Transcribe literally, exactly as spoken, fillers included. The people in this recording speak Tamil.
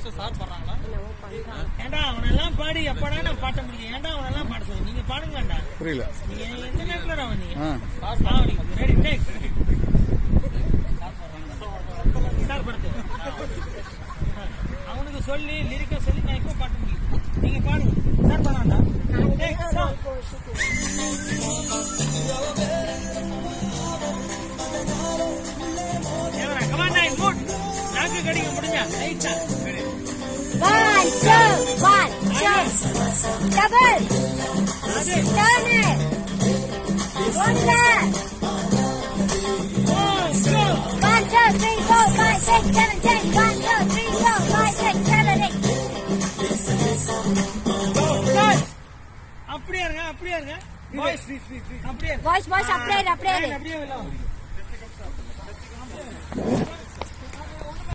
சார் பாடுறாங்களா? ஏண்டா அவனெல்லாம் பாடி எப்படா நான் பாட்ட முடியும்? ஏண்டா அவனெல்லாம் பாட சொல்லு. நீங்க பாடுங்கடா. புரியல. நீங்க எந்த நேரத்துல அவன் நீங்க? சார் பாடுங்க. Ready take. சார் பாடுங்க. அவனுக்கு சொல்லி லிரிக்கா சொல்லி நான் எப்ப பாட்ட முடியும்? நீங்க பாடுங்க. சார் பாடுறா. Take sir. ஏவரா கம் ஆன் நைன் மூட். நாக்கு கடிங்க முடிஞ்சா. ரைட்டா. One, two, one, two, double, turn it, one left, one, two, three, four, five, six, seven, ten, one, two, three, four, five, six, seven, eight. அப்படியே இருங்க அப்படியே இருங்க. வாய்ஸ் அப்படியே Voice, voice, அப்படியே, அப்படியே. அப்படியே